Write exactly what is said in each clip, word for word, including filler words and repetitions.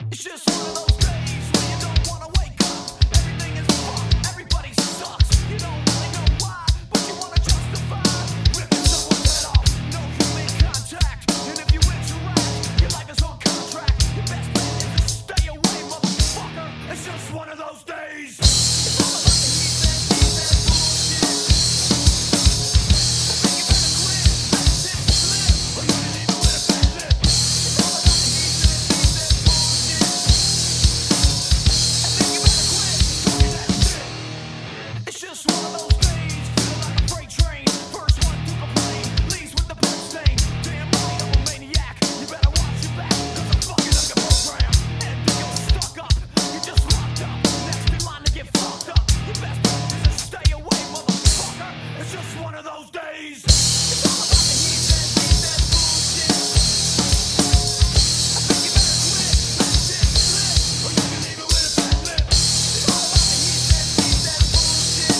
It's just one of those days when you don't wanna wake up. Everything is fucked, everybody sucks. You don't really know why, but you wanna justify ripping someone's head off. No human contact, and if you interact, your life is on contract. Your best bet is to stay away, motherfucker. It's just one of those days. It's all about the he said, he said bullshit. I think you better quit, let it sit slip, or you can leave it with a fat lip. It's all about the he said, he said bullshit. I think you better quit talking that shit. It's just one of those days, feeling like a freight train. First one to complain, leaves with the blood stain. Damn right, I'm a maniac. You better watch your back, cause I'm fucking up your program. And if you're stuck up, you're just locked up. Next in line to get fucked up. Your best bet is to stay away, motherfucker. It's just one of those days. It's all about the he said, he said bullshit. I think you better quit, let it sit slip, or you can leave it with a fat lip. It's all about the he said, he said bullshit.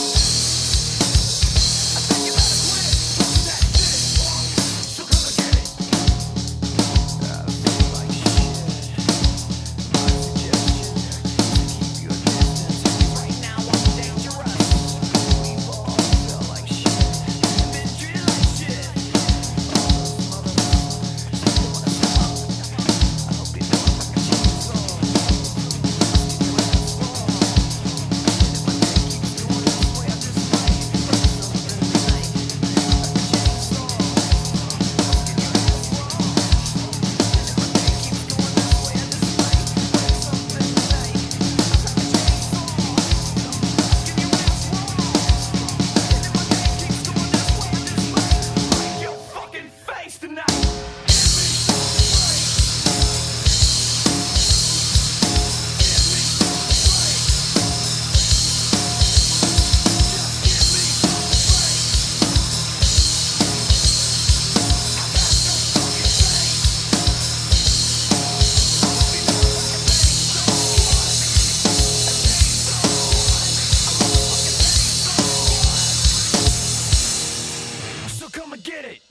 I think you better quit talking that shit. So come and get it. I feel like shit. My suggestion is to keep your distance. Right now I'm dangerous. We've all felt like shit and been treated like shit. All those motherfuckers that wanna stop. I hope they know if I can change all. Keep your ass wrong. And if my day keeps going this way, I just might burn something tonight. Like a chainsaw. Keep your ass wrong. And if my day keeps going this way, I just might burn something tonight. Like a chainsaw. Keep your ass wrong. And if my day keeps going this way, I just might break your fucking face tonight. Give me something right. Give me something right. Just give me something right. I got no fucking thing. Hope you know like a chainsaw. A chainsaw. A motherfucking chainsaw. So come and get it.